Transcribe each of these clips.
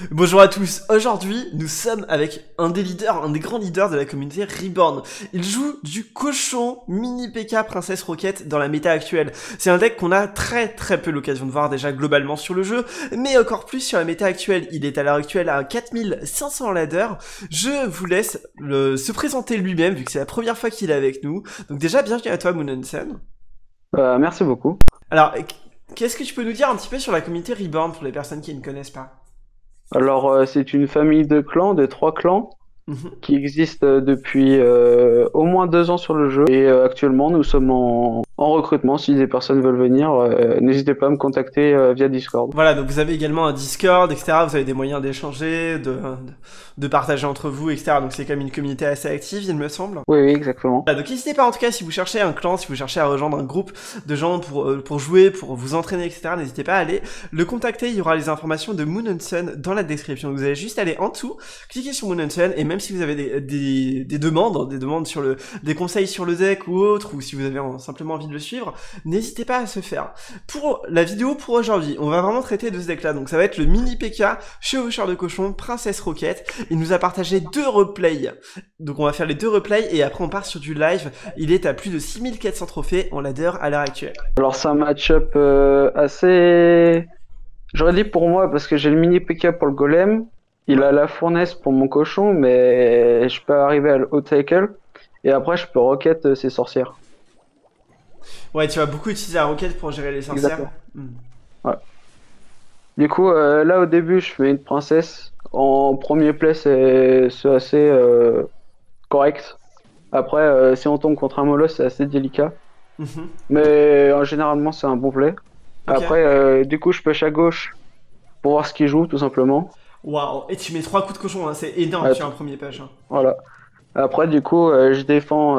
Bonjour à tous, aujourd'hui nous sommes avec un des leaders, un des grands leaders de la communauté Reborn. Il joue du cochon mini PK Princess Rocket dans la méta actuelle. C'est un deck qu'on a très peu l'occasion de voir déjà globalement sur le jeu, mais encore plus sur la méta actuelle. Il est à l'heure actuelle à 4500 ladder. Je vous laisse se présenter lui-même vu que c'est la première fois qu'il est avec nous. Donc déjà bienvenue à toi Moonensen. Merci beaucoup. Alors qu'est-ce que tu peux nous dire un petit peu sur la communauté Reborn pour les personnes qui ne connaissent pas? Alors, c'est une famille de clans, de 3 clans, Mhm. qui existe depuis au moins 2 ans sur le jeu. Et actuellement, nous sommes en recrutement. Si des personnes veulent venir, n'hésitez pas à me contacter via Discord. Voilà, donc vous avez également un Discord, etc. Vous avez des moyens d'échanger, de partager entre vous, etc. Donc c'est quand même une communauté assez active, il me semble. Oui, oui, exactement. Voilà, donc n'hésitez pas en tout cas si vous cherchez un clan, si vous cherchez à rejoindre un groupe de gens pour jouer, pour vous entraîner, etc. N'hésitez pas à aller le contacter, il y aura les informations de Moon and Sun dans la description. Vous allez juste aller en dessous, cliquer sur Moon and Sun, et même si vous avez des demandes sur des conseils sur le deck ou autre, ou si vous avez simplement envie de le suivre, n'hésitez pas à se faire. Pour la vidéo pour aujourd'hui, on va vraiment traiter de ce deck là, donc ça va être le mini PK, chevaucheur de cochon, Princess Rocket. Il nous a partagé 2 replays, donc on va faire les 2 replays et après on part sur du live. Il est à plus de 6400 trophées en ladder à l'heure actuelle. Alors, c'est un match-up assez... J'aurais dit pour moi, parce que j'ai le mini PK pour le golem. Il a la fournaise pour mon cochon, mais je peux arriver au tackle. Et après, je peux rocket ses sorcières. Ouais, tu vas beaucoup utiliser la roquette pour gérer les sorcières. Exactement. Hmm. Ouais. Du coup, là au début, je fais une princesse. En premier play, c'est assez correct. Après, si on tombe contre un molosse, c'est assez délicat. Mhm. Mais généralement, c'est un bon play. Ok. Après, du coup, je push à gauche pour voir ce qu'il joue, tout simplement. Waouh, et tu mets 3 coups de cochon, hein. C'est énorme Ouais, sur un premier page. Hein. voilà. Après, du coup, je défends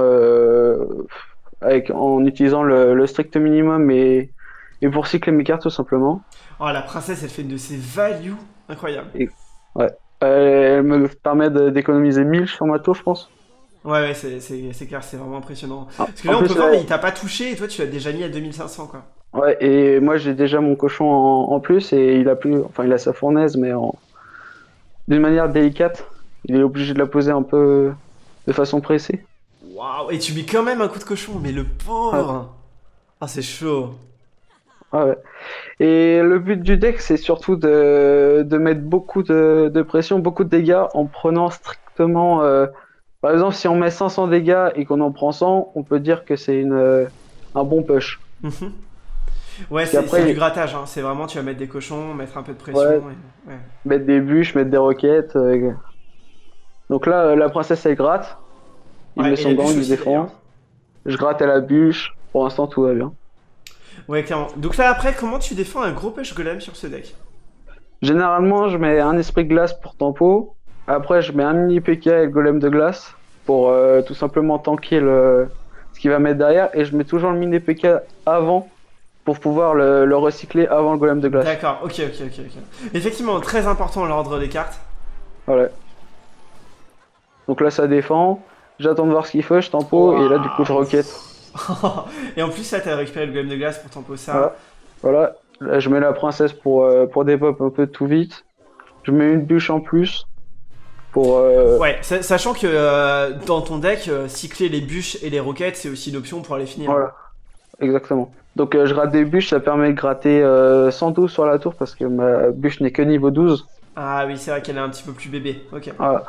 en utilisant le strict minimum et pour cycler mes cartes, tout simplement. Oh, la princesse, elle fait de ses values incroyables. Et, ouais. Elle me permet d'économiser 1000 sur ma tour, je pense. Ouais, c'est clair, c'est vraiment impressionnant. Ah, Parce que en là, on plus, peut voir, il t'a pas touché et toi, tu l'as déjà mis à 2500, quoi. ouais, et moi j'ai déjà mon cochon en plus et il a plus, enfin il a sa fournaise mais d'une manière délicate. Il est obligé de la poser un peu de façon pressée. Waouh, et tu mets quand même un coup de cochon, mais le Ouais, pauvre. Ah, c'est chaud. ouais, ouais. Et le but du deck c'est surtout de mettre beaucoup de pression, beaucoup de dégâts en prenant strictement. Par exemple, si on met 500 dégâts et qu'on en prend 100, on peut dire que c'est un bon push. Mhm. Ouais, Parce c'est du qu'après, grattage, hein. C'est vraiment, tu vas mettre des cochons, mettre un peu de pression. ouais, Ouais. mettre des bûches, mettre des roquettes. Donc là, la princesse elle gratte. Il met Ouais, et son la gang, bûche il aussi, d'ailleurs. défend. Je gratte à la bûche. Pour l'instant, tout va bien. Ouais, clairement. Donc là, après, comment tu défends un gros push golem sur ce deck? Généralement, je mets un esprit de glace pour tempo. Après, je mets un mini PK et le golem de glace pour tout simplement tanker ce qu'il va mettre derrière. Et je mets toujours le mini PK avant pour pouvoir le recycler avant le golem de glace. D'accord, ok. Effectivement, très important l'ordre des cartes. Voilà. Donc là, ça défend. J'attends de voir ce qu'il fait, je tempo. Et là, du coup, je Waouh. roquette. Et en plus, là, t'as récupéré le golem de glace pour tempo ça. Voilà. Voilà. Là, je mets la princesse pour dépop un peu tout vite. Je mets une bûche en plus pour. Ouais, sachant que dans ton deck, cycler les bûches et les roquettes, c'est aussi une option pour aller finir. Hein. Voilà, exactement. Donc je rate des bûches, ça permet de gratter 112 sur la tour parce que ma bûche n'est que niveau 12. Ah oui, c'est vrai qu'elle est un petit peu plus bébé. Ok. Voilà.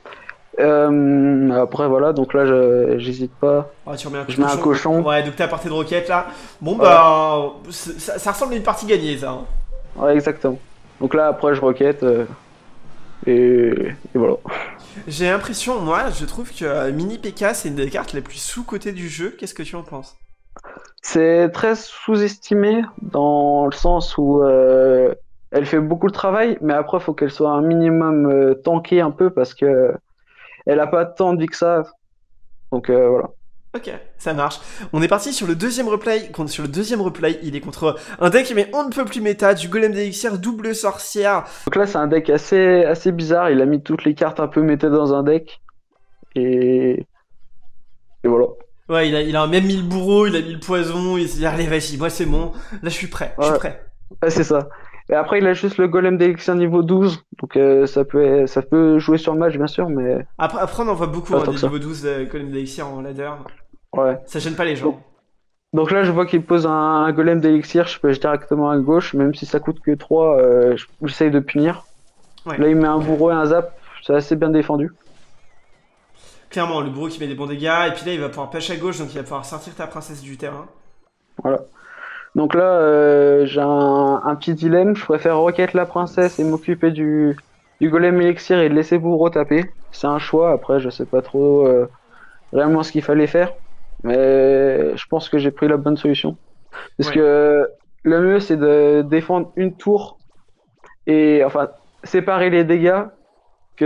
Après voilà, donc là j'hésite pas. Oh, tu remets un coup de Je mets un cochon. cochon. Ouais, donc t'as portée de roquette là. Bon Voilà. bah, ça ressemble à une partie gagnée ça. Hein. Ouais, exactement. Donc là après je roquette et, et voilà. J'ai l'impression, moi, je trouve que Mini PK, c'est une des cartes les plus sous-cotées du jeu. Qu'est-ce que tu en penses? C'est très sous-estimé dans le sens où elle fait beaucoup de travail, mais après faut qu'elle soit un minimum tankée un peu parce que elle a pas tant de vie que ça. Donc voilà. Ok, ça marche. On est parti sur le deuxième replay. Sur le deuxième replay, il est contre un deck mais on ne peut plus méta, du golem d'élixir, double sorcière. Donc là, c'est un deck assez bizarre. Il a mis toutes les cartes un peu méta dans un deck. Et, et voilà. Ouais, il a même mis le bourreau, il a mis le poison, il s'est dit allez vas-y, moi c'est bon, là je suis prêt, je suis Ouais, prêt. ouais, c'est ça. Et après, il a juste le golem d'élixir niveau 12. Donc ça peut jouer sur le match, bien sûr, mais Après, on en voit beaucoup, pas hein, tant des que ça. niveaux 12 Golem d'Elixir en ladder. Ouais. Ça gêne pas les Donc, gens. donc là, je vois qu'il pose un golem d'élixir. Je pêche directement à gauche, même si ça coûte que 3, j'essaye de punir. Ouais. Là, il met un bourreau et un zap. C'est assez bien défendu. Clairement, le bourreau qui met des bons dégâts, et puis là, il va pouvoir pêche à gauche, donc il va pouvoir sortir ta princesse du terrain. Voilà. Donc là, j'ai un petit dilemme. Je préfère requête la princesse et m'occuper du golem élixir et le laisser bourreau taper. C'est un choix. Après, je sais pas trop réellement ce qu'il fallait faire. Mais je pense que j'ai pris la bonne solution. Parce Ouais. que le mieux, c'est de défendre une tour et enfin séparer les dégâts que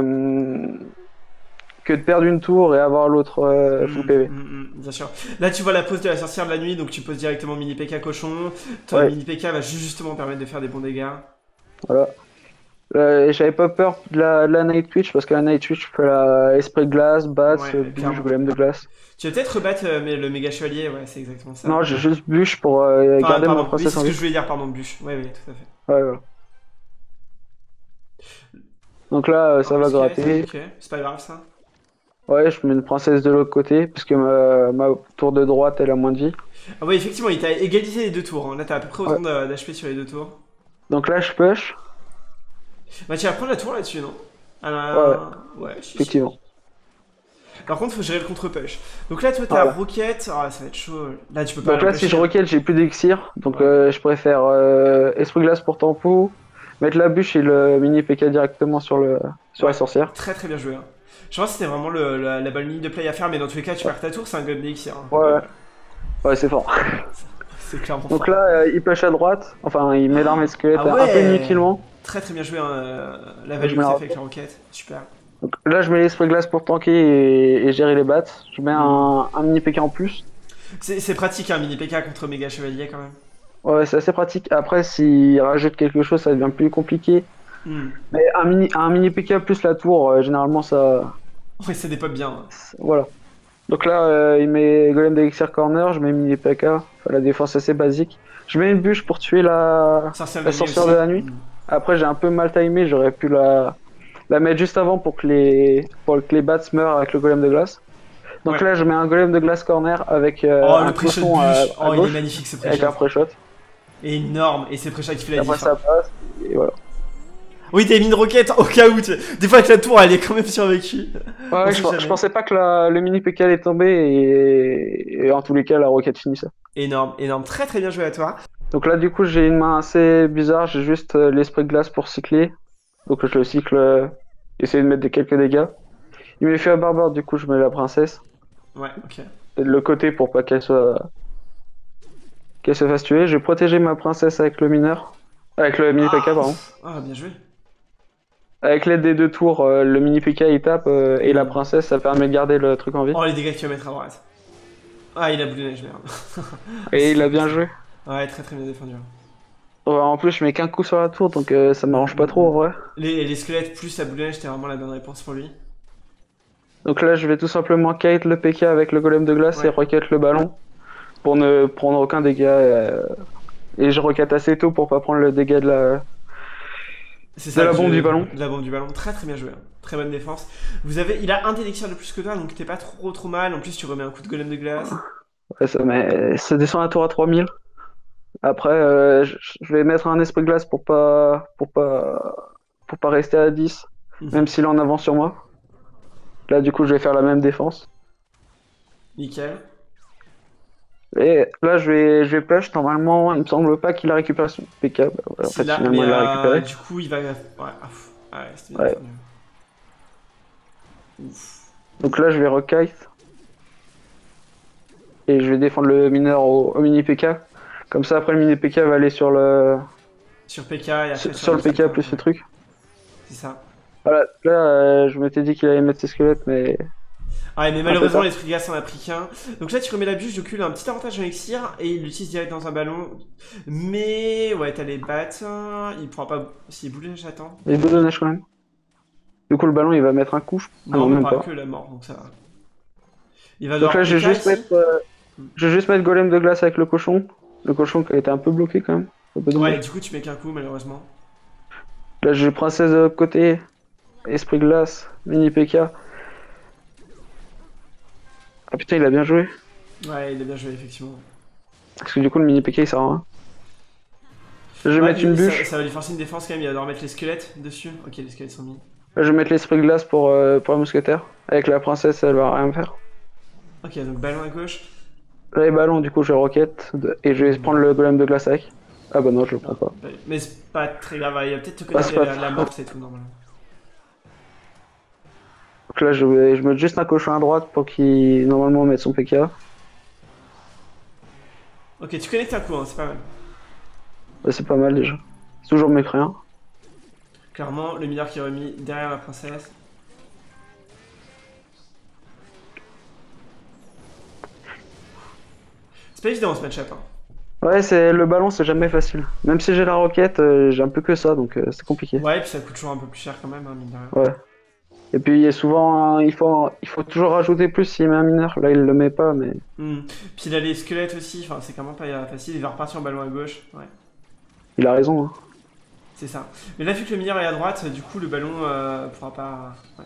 que de perdre une tour et avoir l'autre full PV. Bien sûr. Là, tu vois la pose de la sorcière de la nuit, donc tu poses directement mini PK cochon. Ton Ouais, mini PK va justement permettre de faire des bons dégâts. voilà. J'avais pas peur de la Night Twitch parce que la Night Twitch, je peux la Esprit de Glace, Bats, Ouais, Bûche, clairement. Golem de Glace. Tu vas peut-être rebattre mais le méga chevalier, ouais, c'est exactement ça. Non, j'ai juste Bûche pour Enfin, garder ma pardon, oui, princesse c'est en ce que vie. je voulais dire, pardon, bûche. Ouais, oui, tout à fait. Ouais, voilà. Donc là, Un ça peu va squelette, gratter. ok, c'est pas grave ça. Ouais, je mets une princesse de l'autre côté parce que ma tour de droite, elle a moins de vie. Ah ouais, effectivement, il t'a égalisé les deux tours, hein. Là, t'as à peu près Ouais. autant d'HP sur les deux tours. Donc là, je push. Bah, tu vas prendre la tour là-dessus, non? Ouais, Ouais, si, si. effectivement. Par contre, faut gérer le contre-push. Donc là, toi, t'as Voilà. Rocket. Ah, ça va être chaud. Là, tu peux pas Donc là, si je l'empêcher, hein. requête, j'ai plus d'élixir. Donc Ouais. je préfère Esprit Glace pour tempo, mettre la bûche et le mini PK directement sur la Ouais. sorcière. Très très bien joué, hein. Je pense que c'était vraiment la bonne ligne de play à faire, mais dans tous les cas, tu perds ta tour, c'est un golem d'élixir, hein. Ouais, ouais, ouais, c'est fort. C'est clairement Donc fort. là, il push à droite. Enfin, il met l'armée de squelette Ah un peu ouais! inutilement. Très très bien joué, hein, la Je value que mets t'as la fait avec la roquette. Super. Donc là, je mets l'esprit glace pour tanker et gérer les bats. Je mets Hmm. un mini PK en plus. C'est pratique, un mini PK contre méga chevalier quand même. Ouais, c'est assez pratique. Après, s'il rajoute quelque chose, ça devient plus compliqué. Hmm. Mais un mini PK plus la tour, généralement, ça. Ouais, ça dépop bien, hein. Voilà. Donc là, il met Golem d'Elixir Corner, je mets mini PK. Enfin, la défense assez basique. Je mets une bûche pour tuer Sorcière de la la nuit sorcière aussi. de la nuit. Hmm. Après, j'ai un peu mal timé, j'aurais pu la mettre juste avant pour que les bats meurent avec le golem de glace. Donc Ouais. là, je mets un golem de glace corner avec Oh, un le pré-shot cochon bûche. à Oh, il est gauche, magnifique ce avec un pré-shot. pré-shot. Énorme. Et c'est pré-shot qui fait Et la après, diff, hein. ça passe, et voilà. Oui, t'as mis une roquette au cas où. Des fois que la tour, elle est quand même survécue. Ouais, On ouais, sait je jamais. pensais pas que le mini PK allait tomber, et en tous les cas, la roquette finissait. Énorme, énorme. Très très bien joué à toi. Donc là, du coup, j'ai une main assez bizarre, j'ai juste l'esprit de glace pour cycler. Donc je le cycle, essayer de mettre quelques dégâts. Il me fait un barbare, du coup, je mets la princesse. Ouais, ok. De le côté pour pas qu'elle se fasse tuer. Je vais protéger ma princesse avec le mineur. Avec le mini PK, Ah, pardon. ah, bien joué. Avec l'aide des deux tours, le mini PK il tape et la Hmm. princesse ça permet de garder le truc en vie. Oh, les dégâts que tu vas mettre à droite. Ah, il a boule de neige, merde. Et il a bien joué. Ouais, très très bien défendu. Ouais, en plus, je mets qu'un coup sur la tour donc ça m'arrange pas trop en vrai. Les squelettes plus la boule de neige, c'était vraiment la bonne réponse pour lui. Donc là, je vais tout simplement kite le PK avec le golem de glace et Ouais. requête le ballon pour ne prendre aucun dégât. Et je requête assez tôt pour pas prendre le dégât C'est de ça, la bombe du ballon. de la bombe du ballon. Très très bien joué, hein. Très bonne défense. Il a un d'élixir de plus que toi, donc t'es pas trop mal. En plus, tu remets un coup de golem de glace. Ouais, ça descend la tour à 3000. Après, je vais mettre un esprit de glace pour pas rester à 10, même Mhm. s'il est en avance sur moi. Là, du coup, je vais faire la même défense. Nickel. Et là, je vais push. Normalement, il me semble pas qu'il a récupéré son PK. Bah, voilà, en C'est fait, là, mais finalement, il l'a récupéré. du coup, il va. Ouais, ah, ouais, c'était bien Ouais. défendu. Ouf. Donc là, je vais rekite. Et je vais défendre le mineur au mini PK. Comme ça, après, le mini PK va aller Sur PK et après sur le PK plus ouais. le truc. C'est ça. Voilà, là, je m'étais dit qu'il allait mettre ses squelettes, mais Ouais, mais un peu malheureusement, tard. l'esprit de glace en a pris qu'un. Donc là, tu remets la bûche, du coup, il a un petit avantage en elixir et il l'utilise direct dans un ballon. Mais, ouais, t'as les battes. Il pourra pas. S'il bouge, j'attends. Il y a deux de neige quand même. Du coup, le ballon, il va mettre un coup. Ah Non, non, même même pas pas. que la mort, donc ça va. Il va Donc devoir là, PK ici. je vais juste mettre golem de glace avec le cochon. Le cochon qui a été un peu bloqué quand même. un peu Ouais, dommage. du coup, tu mets qu'un coup, malheureusement. Là, j'ai princesse de l'autre côté, esprit glace, mini PK. Ah putain, il a bien joué. Ouais, il a bien joué, effectivement. Parce que du coup, le mini PK il sert à rien. Là, je vais Ouais, mettre une mais bûche. ça va lui forcer une défense quand même, il va devoir mettre les squelettes dessus. Ok, les squelettes sont mis. Là, je vais mettre l'esprit glace pour la mousquetaire. Avec la princesse, elle va rien faire. Ok, donc ballon à gauche. Là, les ballons, du coup, je roquette. Et je vais Hmm. prendre le golem de glace avec. Ah bah non, je le prends Non, pas. mais c'est pas très grave, il va peut-être te Ah, c'est connecter pas la très- mort, c'est tout, normalement. Donc là, je mets juste un cochon à droite pour qu'il, normalement, mette son PK. Ok, tu connectes un coup, hein, c'est pas mal. Bah, c'est pas mal déjà. C'est toujours mécréant. Clairement, le mineur qui est remis derrière la princesse. C'est pas évident ce match-up, hein. Ouais, c'est le ballon, c'est jamais facile. Même si j'ai la roquette, j'ai un peu que ça, donc c'est compliqué. Ouais, et puis ça coûte toujours un peu plus cher quand même, hein, mine de rien. Ouais. Et puis il y a souvent, il faut toujours rajouter plus s'il met un mineur. Là, il le met pas, mais Hmm. Puis il a les squelettes aussi, enfin c'est quand même pas facile, il va repartir en ballon à gauche. Ouais, il a raison, hein. c'est ça. Mais là, vu que le mineur est à droite, du coup le ballon pourra pas. Ouais.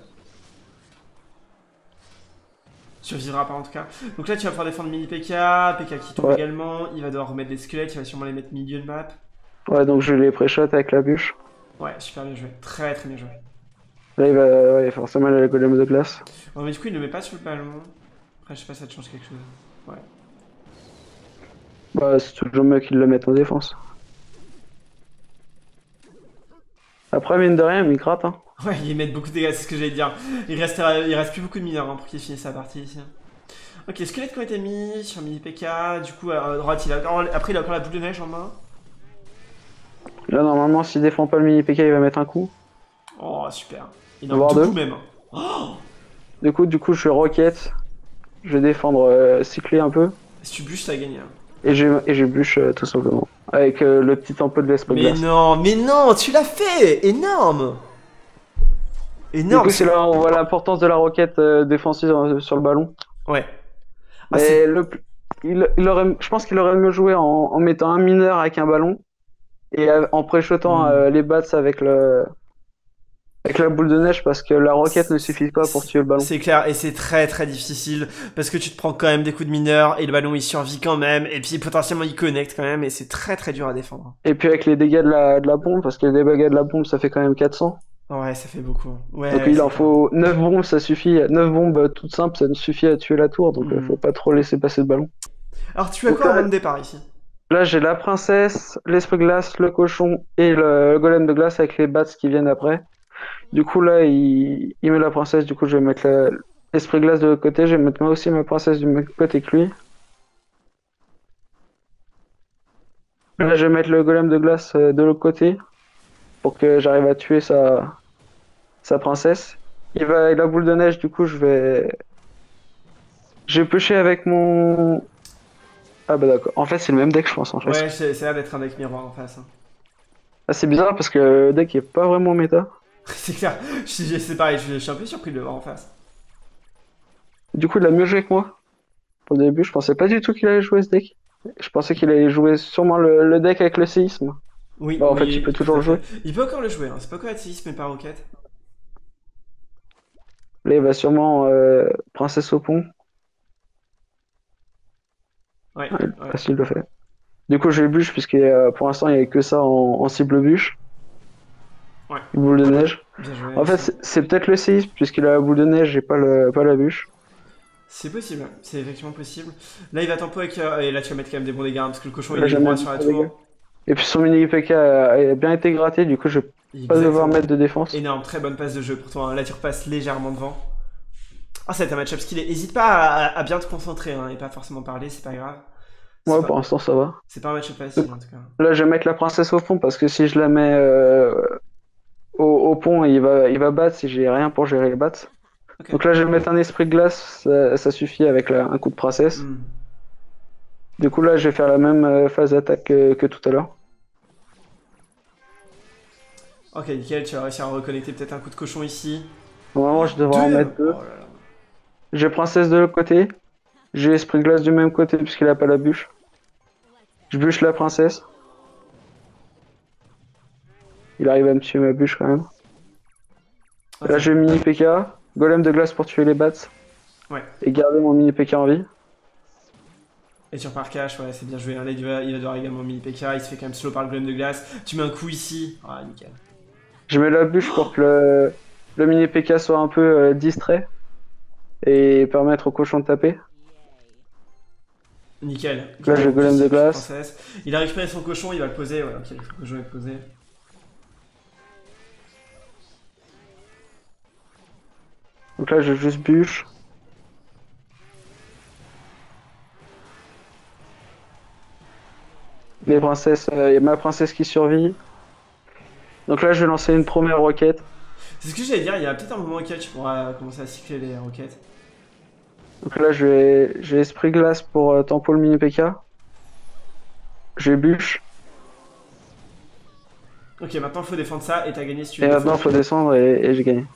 Survivra pas en tout cas. Donc là, tu vas pouvoir défendre mini PK, PK qui tombe Ouais. également. Il va devoir remettre les squelettes, il va sûrement les mettre milieu de map. Ouais, donc je l'ai pré-shot avec la bûche. Ouais, super bien joué. Très très bien joué. Là, ouais, forcément, il a le golem de glace. Bon, mais du coup, il ne le met pas sur le ballon. Après, je sais pas si ça te change quelque chose. Ouais. Bah, c'est toujours mieux qu'il le mette en défense. Après, mine de rien, il gratte, hein. Ouais, ils mettent beaucoup de dégâts, c'est ce que j'allais dire. Il reste plus beaucoup de mineurs hein, pour qu'il finisse sa partie ici. Ok, squelettes qui ont été mis sur mini PK. Du coup, à droite, après, il a encore la boule de neige en main. Là, normalement, s'il défend pas le mini PK, il va mettre un coup, Oh, super. Énorme. voire Deux coups deux. même. Oh, Du coup, je roquette. Je vais défendre, cycler un peu. si tu bûches, ça gagne. Hein. Et j'ai bûche, tout simplement. Avec le petit tempo de l'esprit glace. Mais non, tu l'as fait. Énorme. Du Énorme. coup, c'est là où on voit l'importance de la roquette défensive sur le ballon. Ouais. Ah, Mais c'est. je pense qu'il aurait mieux joué en mettant un mineur avec un ballon et en pré-shotant Hmm. les bats avec la boule de neige parce que la roquette ne suffit pas pour tuer le ballon. C'est clair, et c'est très très difficile parce que tu te prends quand même des coups de mineur et le ballon il survit quand même, et puis potentiellement il connecte quand même, et c'est très très dur à défendre. Et puis avec les dégâts de la bombe, parce que les dégâts de la bombe ça fait quand même 400. Ouais, ça fait beaucoup. Donc Ouais, il c'est en clair. faut 9 bombes, ça suffit. 9 bombes toutes simples, ça ne suffit à tuer la tour, donc Hmm. faut pas trop laisser passer le ballon. Alors tu as Donc quoi en là, mode départ ici? là j'ai la princesse, l'esprit glace, le cochon et le golem de glace avec les bats qui viennent après. Du coup, là, il met la princesse. Du coup, je vais mettre l'esprit glace de l'autre côté. Je vais mettre moi aussi ma princesse du même côté que lui. Là, je vais mettre le golem de glace de l'autre côté pour que j'arrive à tuer sa princesse. Il va avec la boule de neige. Du coup, je vais pêcher avec mon. Ah, bah d'accord. En fait, c'est le même deck, je pense, en fait. Ouais, c'est l'air d'être un deck miroir en face. Hein. Ah, c'est bizarre parce que le deck est pas vraiment méta. C'est clair, c'est pareil, je suis un peu surpris de le voir en face. Du coup, il a mieux joué que moi. Au début, je pensais pas du tout qu'il allait jouer ce deck. Je pensais qu'il allait jouer sûrement le deck avec le séisme. Oui, Bah, en fait, il oui, peut oui, tout toujours à le jouer. fait. Il peut encore le jouer, hein. C'est pas quoi séisme mais pas roquette. Là, il va sûrement Princesse au pont. Ouais, Ouais, ouais, facile de faire. Du coup, je vais bûche, puisque pour l'instant, il n'y avait que ça en cible bûche. ouais. Boule de neige. Bien joué En fait, aussi. c'est peut-être le séisme, puisqu'il a la boule de neige et pas la bûche. C'est possible, c'est effectivement possible. Là, il va tempo avec. Et là, tu vas mettre quand même des bons dégâts, hein, parce que le cochon il Là, est j'ai droit mis sur la des dégâts. tour. Et puis son mini PK a bien été gratté, du coup, je vais pas devoir Exactement. mettre de défense. Énorme, très bonne passe de jeu pour toi. Hein. Là, tu repasses légèrement devant. Ah, ça va être un match-up skillé. Hésite pas à bien te concentrer hein, et pas forcément parler, c'est pas grave. C'est Moi, pour pas, l'instant, ça va. c'est pas un match-up Donc, facile en tout cas. là, je vais mettre la princesse au fond, parce que si je la mets au pont, il va battre si j'ai rien pour gérer les bats. Ok. Donc là, je vais mettre un esprit de glace, ça suffit avec un coup de princesse. Hmm. Du coup, là, je vais faire la même phase d'attaque que tout à l'heure. Ok, nickel, tu vas réussir à reconnecter peut-être un coup de cochon ici. Normalement, je devrais en Deux. mettre deux. Oh là là. J'ai princesse de l'autre côté. J'ai esprit de glace du même côté puisqu'il a pas la bûche. Je bûche la princesse. Il arrive à me tuer ma bûche quand même. Ah, Là, je vais mini PK. Golem de glace pour tuer les bats. Ouais. Et garder mon mini PK en vie. Et sur par cash, ouais, c'est bien joué. Là, il va devoir également mini PK. Il se fait quand même slow par le golem de glace. Tu mets un coup ici. Ah, nickel. Je mets la bûche pour que le mini PK soit un peu distrait. Et permettre au cochon de taper. Nickel. Là, j'ai le golem de glace. Princesse. Il a récupéré son cochon, il va le poser. Ouais, ok, le cochon est posé. Donc là, je juste bûche. Les princesses, il y a ma princesse qui survit. Donc là, je vais lancer une première roquette. C'est ce que j'allais dire, il y a peut-être un moment auquel tu pourras commencer à cycler les roquettes. Donc là, je vais esprit glace pour tempo le mini PK. Je bûche. Ok, maintenant il faut défendre ça et t'as gagné si tu Et veux. maintenant, il faut descendre et j'ai gagné.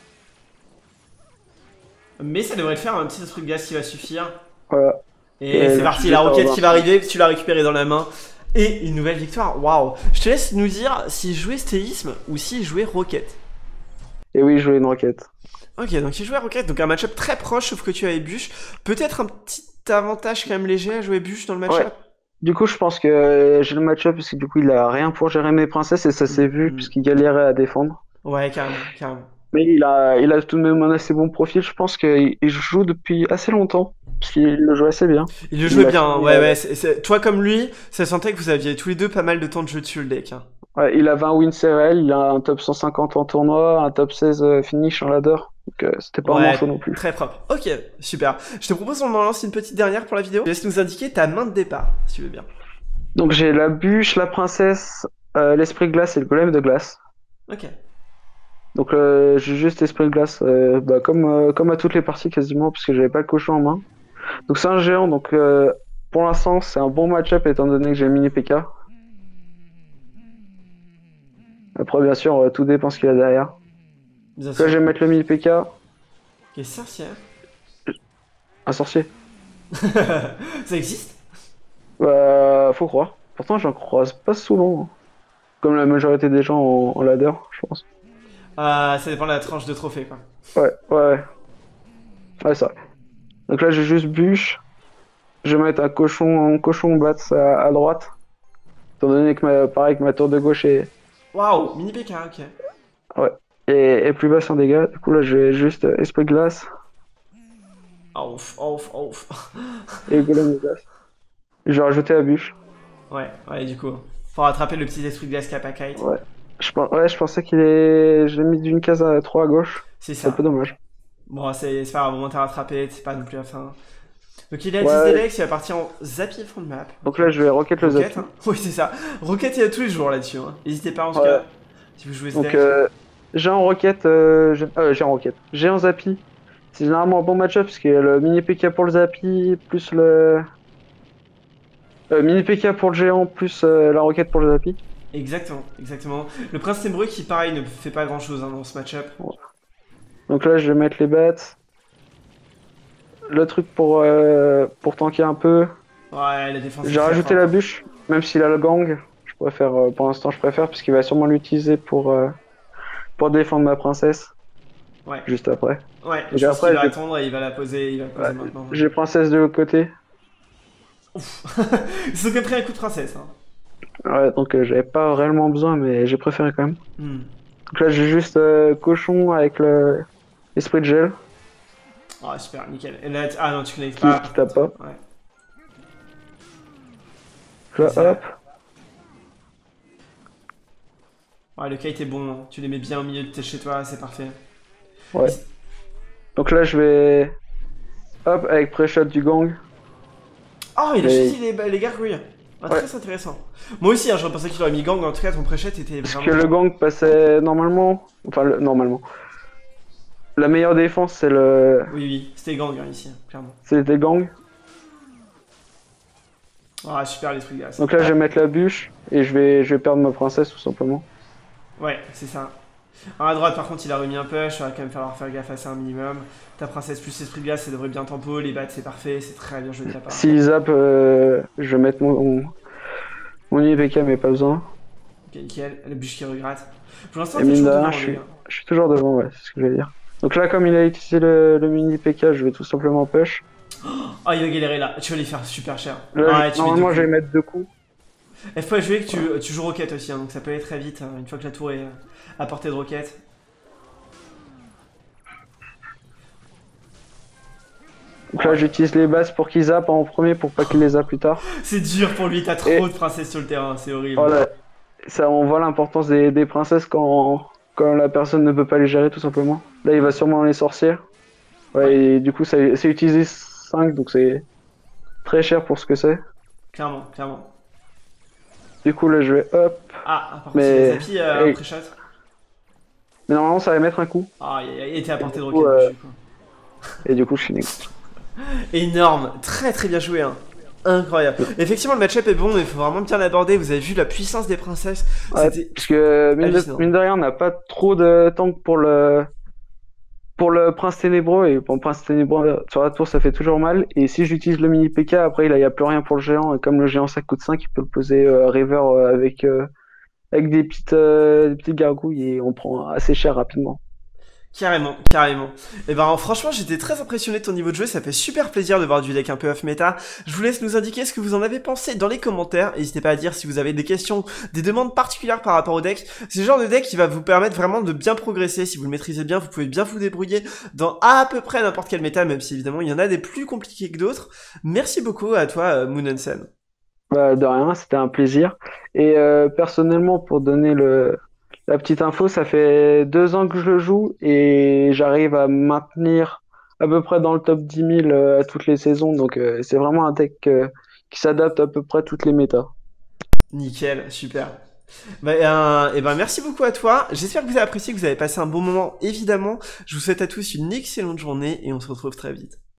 Mais ça devrait le faire, un petit esprit de glace qui va suffire. Voilà. Et c'est parti, la roquette qui va arriver, tu l'as récupérée dans la main. Et une nouvelle victoire, waouh. Je te laisse nous dire s'il jouait stéisme ou s'il jouait roquette. Et oui, je voulais une roquette. Ok, donc il jouait roquette, donc un match-up très proche, sauf que tu avais bûche. Peut-être un petit avantage quand même léger à jouer bûche dans le match-up. Ouais. Du coup, je pense que j'ai le match-up parce que du coup, il a rien pour gérer mes princesses et ça s'est vu puisqu'il galérait à défendre. Ouais, carrément, carrément. Mais il a tout de même un assez bon profil. Je pense qu'il joue depuis assez longtemps parce qu'il le joue assez bien. Il le jouait bien, ouais. Toi comme lui, ça sentait que vous aviez tous les deux pas mal de temps de jeu dessus le deck. Hein. Ouais, il a 20 wins CRL, il a un top 150 en tournoi, un top 16 finish en ladder. Donc c'était pas vraiment chaud non plus. Très propre. Ok, super. Je te propose qu'on en lance une petite dernière pour la vidéo. Laisse nous indiquer ta main de départ, si tu veux bien. Donc j'ai la bûche, la princesse, l'esprit de glace et le golem de glace. Ok. Donc j'ai juste esprit de glace, comme à toutes les parties quasiment, parce que j'avais pas le cochon en main. Donc c'est un géant, donc pour l'instant c'est un bon match-up étant donné que j'ai mini PK. Après bien sûr tout dépend ce qu'il y a derrière. Là je vais mettre le mini PK. Quelle sorcière. Un sorcier. Ça existe? Bah faut croire. Pourtant j'en croise pas souvent. Hein. Comme la majorité des gens en ladder, je pense. Ça dépend de la tranche de trophée quoi. Ouais ça. Donc là j'ai juste bûche. Je vais mettre un cochon bat à droite. Étant donné que pareil que ma tour de gauche est. Waouh, mini PK, ok. Ouais. Et plus basse en dégâts. Du coup là je vais juste esprit de glace. Ouf. Et golem de glace. Je vais rajouter la bûche. Ouais, du coup. Faut rattraper le petit esprit de glace Kappa-Kite. Ouais. Je pensais qu'il est. Je l'ai mis d'une case à 3 à gauche. C'est ça. C'est un peu dommage. Bon, c'est pas grave, au moins t'as rattrapé, c'est pas non plus la fin. Donc il a 10 Delex, il va partir en Zappy front map. Donc là je vais rocket le Zappy. Hein. Oui, c'est ça. Rocket, il y a tous les jours là-dessus. Hein. N'hésitez pas en tout cas, si vous jouez ce deck. J'ai en rocket. J'ai en rocket. J'ai en Zappy. C'est généralement un bon match-up parce qu'il y a le mini PK pour le Zappy, plus le. Mini PK pour le géant, plus la roquette pour le Zappy. Exactement. Le prince ténébreux qui, pareil, ne fait pas grand-chose hein, dans ce match-up. Ouais. Donc là, je vais mettre les bats. Le truc pour tanker un peu. Ouais, la défense. J'ai rajouté la bûche, même s'il a le gang. Je préfère, pour l'instant, parce qu'il va sûrement l'utiliser pour défendre ma princesse. Ouais. Juste après. Ouais, je pense qu'il va attendre et il va la poser, maintenant. J'ai princesse de l'autre côté. Ouf. Ils sont quand même pris un coup de princesse. Hein. Ouais, donc j'avais pas réellement besoin, mais j'ai préféré quand même. Donc là, j'ai juste cochon avec l'esprit de gel. Ah, super, nickel. Et là, ah non, tu connectes pas. Qui tape pas. Ouais. Là, hop. Ouais, le kite est bon. Hein. Tu les mets bien au milieu de chez toi, c'est parfait. Ouais. Donc là, je vais. Hop, avec pré-shot du gang. Oh, il a choisi les gargouilles. Ah, très intéressant. Moi aussi, hein, je pensais qu'il aurait mis gang, en tout cas, ton pré-shot était vraiment. Parce que le gang passait normalement. Enfin, normalement. La meilleure défense, c'est le. Oui, c'était gang hein, ici, clairement. C'était gang. Ah, super l'esprit de glace. Donc là, je vais mettre la bûche et je vais perdre ma princesse tout simplement. Ouais, c'est ça. Alors à droite, par contre, il a remis un push, il va quand même falloir faire gaffe à ça un minimum. Ta princesse plus esprit de glace, ça devrait bien tempo. Les bats, c'est parfait, c'est très bien joué de ta part. S'il zappe, je vais mettre mon IPK, mais pas besoin. Ok, nickel. Le bûche qui regrette. Pour l'instant, Et t'es mine toujours de devant, rien, les gars. je suis toujours devant, ouais, c'est ce que je vais dire. Donc là, comme il a utilisé le mini PK, je vais tout simplement push. Oh, il va galérer là. Tu vas lui faire super cher. Là, Ouais, tu mets 2 normalement, je vais coups. mettre 2 coups. Il faut jouer que tu joues roquette aussi, hein, donc ça peut aller très vite une fois que la tour est à portée de roquette. Donc là, j'utilise les bases pour qu'il zappe en premier pour pas qu'il les zappe plus tard. C'est dur pour lui, t'as trop Et- de princesses sur le terrain, c'est horrible. Voilà, ça, on voit l'importance des princesses quand la personne ne peut pas les gérer, tout simplement. Là, il va sûrement les sorcières. Ouais, et du coup, c'est utilisé 5, donc c'est très cher pour ce que c'est. Clairement, clairement. Du coup, là, je vais hop. Ah, par contre, Mais- il a zappé un hey. pré-shot. Mais normalement, ça va mettre un coup. Ah, il était à portée de du roquette coup, dessus, quoi. Et du coup, je finis. Énorme, très très bien joué, hein. Incroyable. Effectivement, le match-up est bon, mais il faut vraiment bien l'aborder. Vous avez vu la puissance des princesses. Ouais, C'était parce que hallucinant. mine de rien, on n'a pas trop de tank pour le prince ténébreux. Et pour le prince ténébreux sur la tour, ça fait toujours mal. Et si j'utilise le mini PK, après, il n'y a plus rien pour le géant. Et comme le géant ça coûte 5, il peut le poser river avec des petites gargouilles et on prend assez cher rapidement. Carrément, carrément. Et ben franchement, j'étais très impressionné de ton niveau de jeu, ça fait super plaisir de voir du deck un peu off méta. Je vous laisse nous indiquer ce que vous en avez pensé dans les commentaires. N'hésitez pas à dire si vous avez des questions, des demandes particulières par rapport au deck. C'est le genre de deck qui va vous permettre vraiment de bien progresser. Si vous le maîtrisez bien, vous pouvez bien vous débrouiller dans à peu près n'importe quel méta, même si évidemment il y en a des plus compliqués que d'autres. Merci beaucoup à toi, Moon Sun. Bah, de rien, c'était un plaisir. Et personnellement, pour donner la petite info, ça fait 2 ans que je le joue et j'arrive à me maintenir à peu près dans le top 10 000 à toutes les saisons. Donc c'est vraiment un deck qui s'adapte à peu près à toutes les méta. Nickel, super. Et ben merci beaucoup à toi. J'espère que vous avez apprécié, que vous avez passé un bon moment, évidemment. Je vous souhaite à tous une excellente journée et on se retrouve très vite.